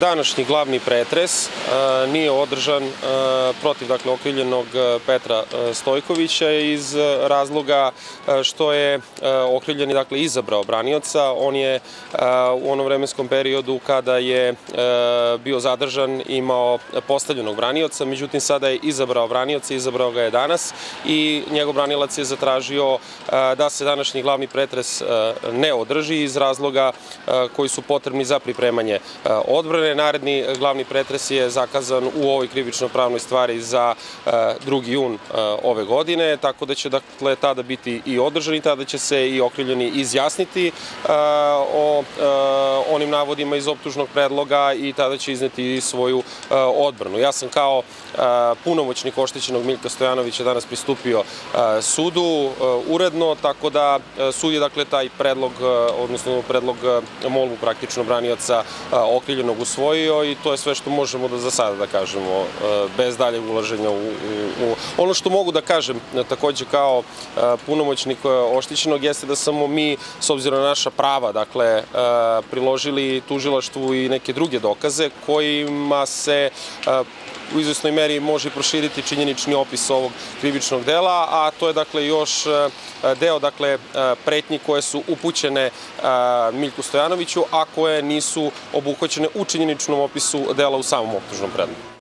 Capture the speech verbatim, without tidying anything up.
Današnji glavni pretres nije održan protiv dakle, okrivljenog Petra Stojkovića iz razloga što je okrivljeni dakle, izabrao branioca. On je u onom vremenskom periodu kada je bio zadržan imao postavljenog branioca, međutim sada je izabrao branioca, izabrao ga je danas i njegov branilac je zatražio da se današnji glavni pretres ne održi iz razloga koji su potrebni za pripremanje odbrane. Naredni glavni pretres je zakazan u ovoj krivično-pravnoj stvari za drugi jun ove godine, tako da će dakle tada biti i održan i tada će se i okrivljeni izjasniti o onim navodima iz optužnog predloga i tada će izneti i svoju odbranu. Ja sam kao punomoćnik oštećenog Miljka Stojanovića danas pristupio sudu uredno, tako da sud je dakle taj predlog, odnosno predlog molbu praktično branioca okrivljenog usvojio i to je sve što možemo da za sada da kažemo, bez daljeg ulaženja u, u... Ono što mogu da kažem takođe kao punomoćnik oštećenog jeste da samo mi, s obzirom na naša prava, dakle, priložili tužilaštvu i neke druge dokaze kojima se u izvesnoj meri može proširiti činjenični opis ovog krivičnog dela, a to je dakle još deo dakle pretnji koje su upućene Miljku Stojanoviću, a koje nisu obuhvaćene u činjeničnom opisu dela u samom optužnom predlogu.